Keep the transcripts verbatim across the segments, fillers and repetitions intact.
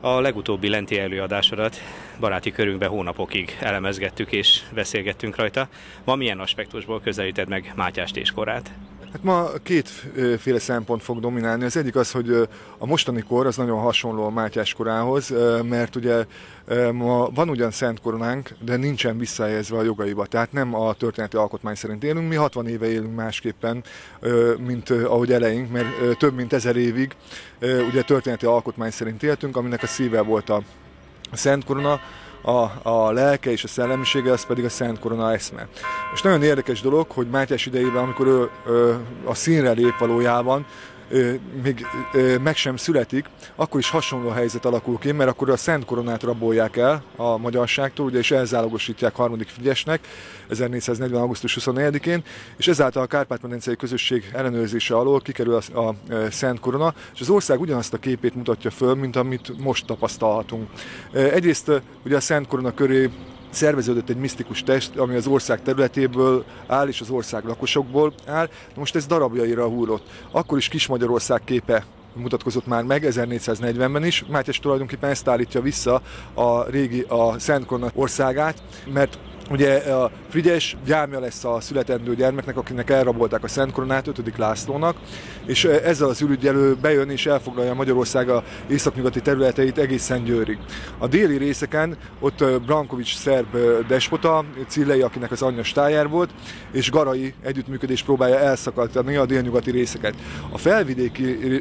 A legutóbbi lenti előadásodat baráti körünkben hónapokig elemezgettük és beszélgettünk rajta. Ma milyen aspektusból közelíted meg Mátyást és korát? Hát ma kétféle szempont fog dominálni. Az egyik az, hogy a mostani kor az nagyon hasonló a Mátyás korához, mert ugye ma van ugyan szent koronánk, de nincsen visszahelyezve a jogaiba. Tehát nem a történeti alkotmány szerint élünk, mi hatvan éve élünk másképpen, mint ahogy eleink, mert több mint ezer évig ugye történeti alkotmány szerint éltünk, aminek a szíve volt a szent korona, A, a lelke és a szellemisége, az pedig a Szent Korona eszme. És nagyon érdekes dolog, hogy Mátyás idejében, amikor ő ö, a színre lép valójában, ö, még ö, meg sem születik, akkor is hasonló helyzet alakul ki, mert akkor a Szent Koronát rabolják el a magyarságtól, ugye, és elzálogosítják harmadik Frigyesnek ezernégyszáznegyven. augusztus huszonnegyedikén, és ezáltal a kárpát-medencei közösség ellenőrzése alól kikerül a, a, a Szent Korona, és az ország ugyanazt a képét mutatja föl, mint amit most tapasztalhatunk. Egyrészt ugye a Szent Korona köré szerveződött egy misztikus test, ami az ország területéből áll, és az ország lakosokból áll. Most ez darabjaira hullott. Akkor is Kis-Magyarország képe mutatkozott már meg ezernégyszáznegyvenben is. Mátyás tulajdonképpen ezt állítja vissza a régi, a Szent Korona országát, mert ugye a Frigyes gyámja lesz a születendő gyermeknek, akinek elrabolták a Szent Koronát, ötödik Lászlónak, és ezzel az ürügyelő bejön és elfoglalja Magyarország a északnyugati területeit egészen Győrig. A déli részeken ott Brankovics szerb despota, Cillei, akinek az anyja Stájer volt, és Garai együttműködés próbálja elszakadni a délnyugati részeket. A felvidéki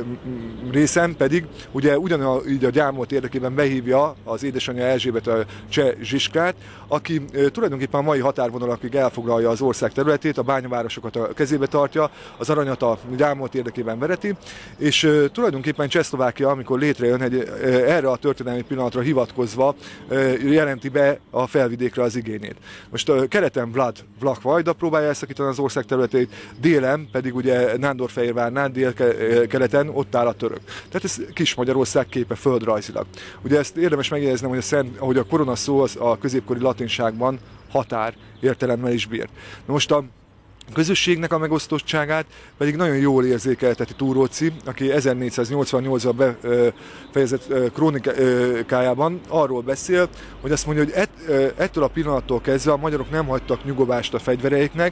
részen pedig ugye ugyanígy a gyámolt érdekében behívja az édesanyja Erzsébet a cseh Zsiskát, aki tulajdonképpen a mai határvonalakig elfoglalja az ország területét, a bányavárosokat a kezébe tartja, az aranyat a gyámolt érdekében vereti, és uh, tulajdonképpen Csehszlovákia, amikor létrejön, egy, uh, erre a történelmi pillanatra hivatkozva uh, jelenti be a felvidékre az igényét. Most uh, keleten Vlad Vlach Vajda próbálja elszakítani az ország területét, délen pedig ugye Nándorfehérvárnál, dél-keleten ott áll a török. Tehát ez Kis-Magyarország képe földrajzilag. Ugye ezt érdemes megjegyeznem, hogy a, szent, ahogy a korona szó az a középkori latinságban határ értelemmel is bír. Na most a közösségnek a megosztottságát pedig nagyon jól érzékelteti Túróczi, aki ezernégyszáznyolcvannyolcban befejezett krónikájában arról beszél, hogy azt mondja, hogy ett, ettől a pillanattól kezdve a magyarok nem hagytak nyugovást a fegyvereiknek,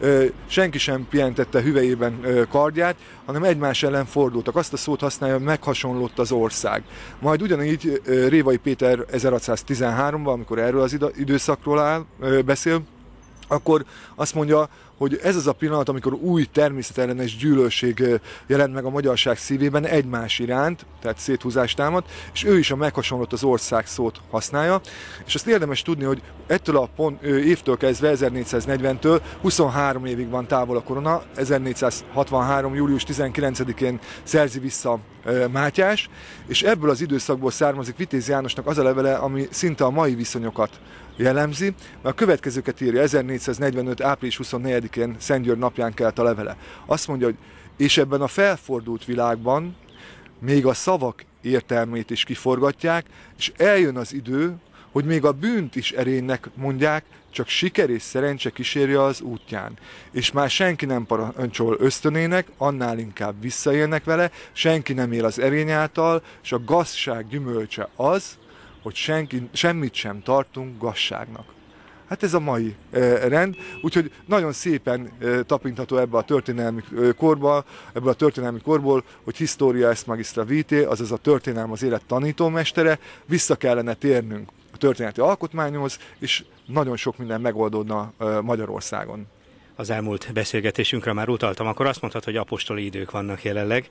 senki sem pihentette hüvelyében kardját, hanem egymás ellen fordultak. Azt a szót használja, hogy meghasonlott az ország. Majd ugyanígy Révai Péter ezerhatszáztizenháromban, amikor erről az időszakról áll, beszél, akkor azt mondja, hogy ez az a pillanat, amikor új természetellenes gyűlölség jelent meg a magyarság szívében egymás iránt, tehát széthúzást támad, és ő is a meghasonlott az ország szót használja. És azt érdemes tudni, hogy ettől a pont, évtől kezdve, ezernégyszáznegyventől huszonhárom évig van távol a korona, ezernégyszázhatvanhárom. július tizenkilencedikén szerzi vissza Mátyás, és ebből az időszakból származik Vitéz Jánosnak az a levele, ami szinte a mai viszonyokat jellemzi, mert a következőket írja, ezernégyszáznegyvenöt. április huszonnegyedikén Szentgyörgy napján kelt a levele. Azt mondja, hogy és ebben a felfordult világban még a szavak értelmét is kiforgatják, és eljön az idő, hogy még a bűnt is erénynek mondják, csak siker és szerencse kísérje az útján. És már senki nem parancsol ösztönének, annál inkább visszaélnek vele, senki nem él az erény által, és a gazság gyümölcse az, hogy senki, semmit sem tartunk gazságnak. Hát ez a mai e, rend, úgyhogy nagyon szépen e, tapintható ebbe a történelmi e, korba, ebből a történelmi korból, hogy historia est magistra vitae, azaz a történelem az élet tanítómestere, vissza kellene térnünk a történeti alkotmányhoz, és nagyon sok minden megoldódna e, Magyarországon. Az elmúlt beszélgetésünkre már utaltam, akkor azt mondhatod, hogy apostoli idők vannak jelenleg,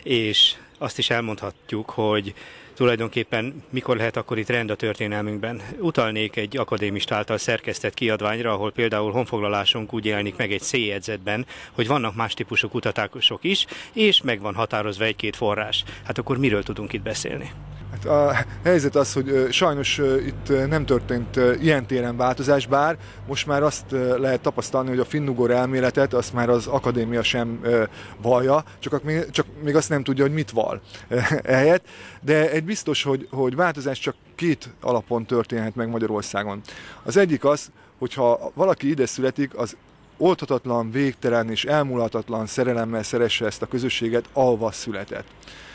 és azt is elmondhatjuk, hogy tulajdonképpen mikor lehet akkor itt rend a történelmünkben. Utalnék egy akadémista által szerkesztett kiadványra, ahol például honfoglalásunk úgy jelenik meg egy C-jegyzetben, hogy vannak más típusú kutatások is, és meg van határozva egy-két forrás. Hát akkor miről tudunk itt beszélni? Hát a helyzet az, hogy sajnos itt nem történt ilyen téren változás, bár most már azt lehet tapasztalni, hogy a finnugor elméletet azt már az akadémia sem vallja, csak, csak még azt nem tudja, hogy mit vall ehelyett. De egy biztos, hogy, hogy változás csak két alapon történhet meg Magyarországon. Az egyik az, hogyha valaki ide születik, az oldhatatlan, végtelen és elmúlhatatlan szerelemmel szeresse ezt a közösséget, ahova született.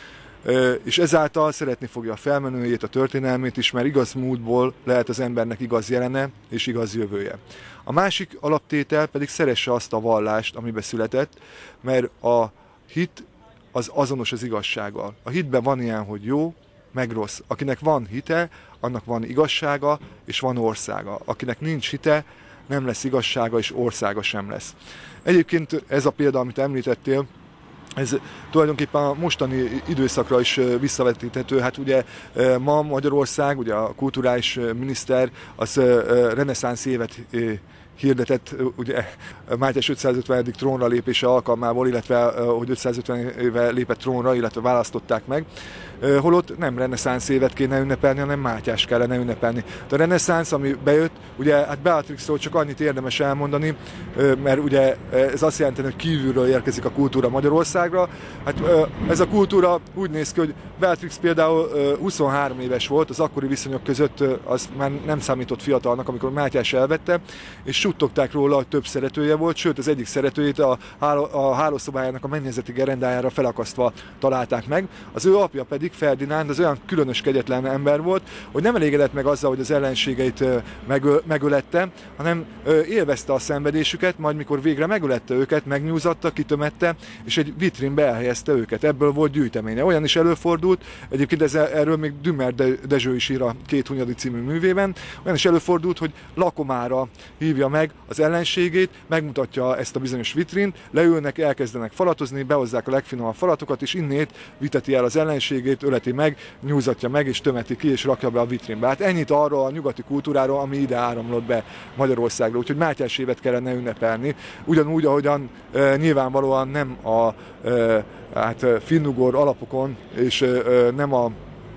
és ezáltal szeretni fogja a felmenőjét, a történelmét is, mert igaz múltból lehet az embernek igaz jelene és igaz jövője. A másik alaptétel pedig szeresse azt a vallást, amiben született, mert a hit az azonos az igazsággal. A hitben van ilyen, hogy jó, meg rossz. Akinek van hite, annak van igazsága és van országa. Akinek nincs hite, nem lesz igazsága és országa sem lesz. Egyébként ez a példa, amit említettél, ez tulajdonképpen a mostani időszakra is visszavetíthető. Hát ugye ma Magyarország, ugye a kulturális miniszter az reneszánsz évet hirdetett, ugye Mátyás ötszázötvenedik trónra lépése alkalmából, illetve hogy ötszázötven éve lépett trónra, illetve választották meg. Holott nem reneszánsz évet kéne ünnepelni, hanem Mátyás kellene ünnepelni. De a reneszánsz, ami bejött, ugye hát Beatrixról csak annyit érdemes elmondani, mert ugye ez azt jelenti, hogy kívülről érkezik a kultúra Magyarországra. Hát ez a kultúra úgy néz ki, hogy Beatrix például huszonhárom éves volt, az akkori viszonyok között az már nem számított fiatalnak, amikor Mátyás elvette, és suttogták róla, hogy több szeretője volt, sőt az egyik szeretőjét a, háló, a hálószobájának a mennyezeti gerendájára felakasztva találták meg. Az ő apja pedig Ferdinánd az olyan különös, kegyetlen ember volt, hogy nem elégedett meg azzal, hogy az ellenségeit megöl, megölette, hanem élvezte a szenvedésüket, majd mikor végre megölette őket, megnyúzatta, kitömette, és egy vitrínbe elhelyezte őket. Ebből volt gyűjteménye. Olyan is előfordult, egyébként ez, erről még Dümer Dezső is ír a Két Hunyadi című művében, olyan is előfordult, hogy lakomára hívja meg az ellenségét, megmutatja ezt a bizonyos vitrint, leülnek, elkezdenek falatozni, behozzák a legfinomabb falatokat, és innét viteti el az ellenségét, öleti meg, nyúzatja meg, és tömeti ki, és rakja be a vitrínbe. Hát ennyit arról a nyugati kultúráról, ami ide áramlott be Magyarországra. Úgyhogy Mátyás évet kellene ünnepelni. Ugyanúgy, ahogyan e, nyilvánvalóan nem a e, hát, finnugor alapokon, és e, nem a,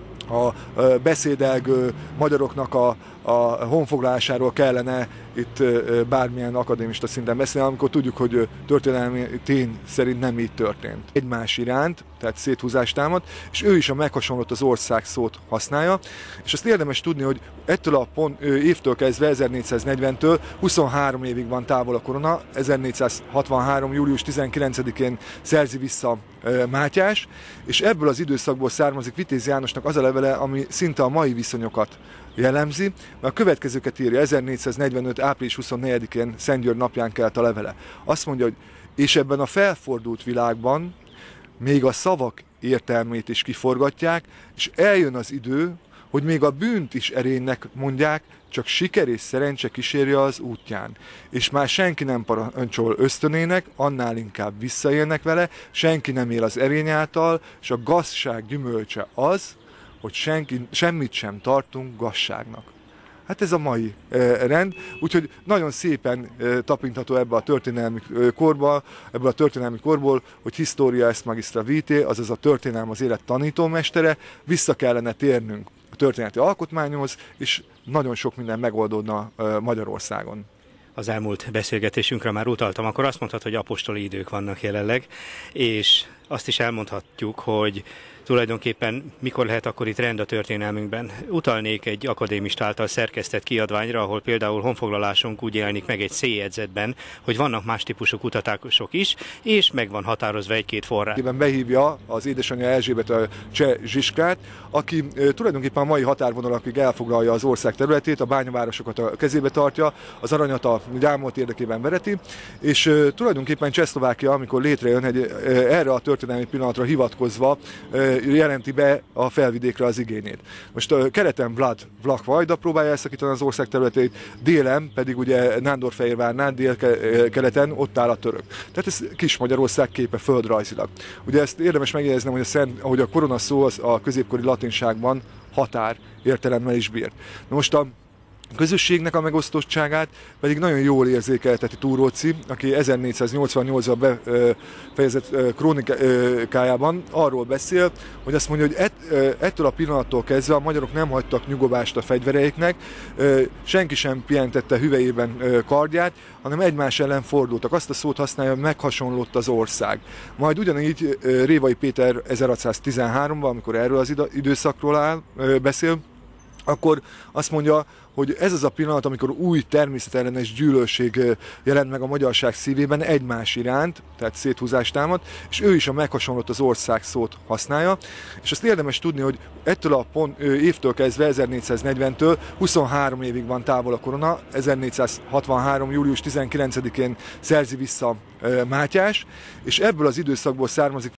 a beszédelgő magyaroknak a a honfoglalásáról kellene itt bármilyen akadémista szinten beszélni, amikor tudjuk, hogy történelmi tény szerint nem így történt. Egymás iránt, tehát széthúzást támad, és ő is a meghasonlott az ország szót használja, és azt érdemes tudni, hogy ettől a pont, évtől kezdve, ezernégyszáznegyventől huszonhárom évig van távol a korona, ezernégyszázhatvanhárom. július tizenkilencedikén szerzi vissza Mátyás, és ebből az időszakból származik Vitéz Jánosnak az a levele, ami szinte a mai viszonyokat jellemzi, mert a következőket írja, ezernégyszáznegyvenöt. április huszonnegyedikén Szentgyörgy napján kelt a levele. Azt mondja, hogy és ebben a felfordult világban még a szavak értelmét is kiforgatják, és eljön az idő, hogy még a bűnt is erénynek mondják, csak siker és szerencse kísérje az útján. És már senki nem parancsol ösztönének, annál inkább visszaélnek vele, senki nem él az erény által, és a gazdaság gyümölcse az, hogy senki, semmit sem tartunk gazságnak. Hát ez a mai e, rend, úgyhogy nagyon szépen e, tapintható ebbe a történelmi e, korba, ebből a történelmi korból, hogy historia est magistra vitae, azaz a történelem az élet tanítómestere, vissza kellene térnünk a történeti alkotmányhoz, és nagyon sok minden megoldódna e, Magyarországon. Az elmúlt beszélgetésünkre már utaltam, akkor azt mondhat, hogy apostoli idők vannak jelenleg, és azt is elmondhatjuk, hogy tulajdonképpen mikor lehet akkor itt rend a történelmünkben. Utalnék egy akadémista által szerkesztett kiadványra, ahol például honfoglalásunk úgy jelenik meg egy C-jegyzetben, hogy vannak más típusú kutatások is, és meg van határozva egy-két forrás. Behívja az édesanyja Erzsébet a cseh Zsiskát, aki e, tulajdonképpen a mai határvonalakig elfoglalja az ország területét, a bányavárosokat a kezébe tartja, az aranyat a gyámolt érdekében vereti, és e, tulajdonképpen Csehszlovákia, amikor létrejön, egy, e, erre a történelmi pillanatra hivatkozva e, jelenti be a felvidékre az igényét. Most a keleten Vlad Vlach Vajda próbálja elszakítani az ország területét, délen pedig ugye Nándorfehérvárnál, dél-keleten ott áll a török. Tehát ez kis Magyarország képe földrajzilag. Ugye ezt érdemes megjegyeznem, hogy a, szent, hogy a korona szó az a középkori latinságban határ értelemmel is bírt. Na most a közösségnek a megosztottságát pedig nagyon jól érzékelteti Túróczy, aki ezernégyszáznyolcvannyolcban befejezett krónikájában arról beszél, hogy azt mondja, hogy ett, ettől a pillanattól kezdve a magyarok nem hagytak nyugovást a fegyvereiknek, senki sem pihentette hüvelyében kardját, hanem egymás ellen fordultak. Azt a szót használja, hogy meghasonlott az ország. Majd ugyanígy Révai Péter ezerhatszáztizenháromban, amikor erről az időszakról áll, beszél, akkor azt mondja, hogy ez az a pillanat, amikor új természetellenes gyűlölség jelent meg a magyarság szívében egymás iránt, tehát széthúzást támad, és ő is a meghasonlott az ország szót használja, és azt érdemes tudni, hogy ettől a pont, évtől kezdve, ezernégyszáznegyventől huszonhárom évig van távol a korona, ezernégyszázhatvanhárom. július tizenkilencedikén szerzi vissza Mátyás, és ebből az időszakból származik